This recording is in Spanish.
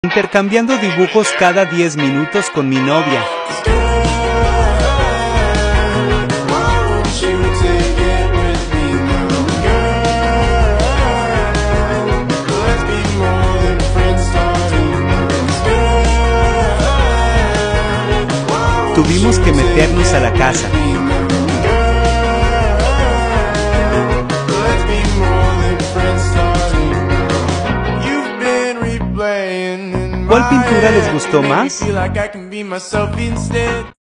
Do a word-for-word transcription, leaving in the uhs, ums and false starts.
Intercambiando dibujos cada diez minutos con mi novia. Tuvimos que meternos a la casa. ¿Cuál pintura les gustó más?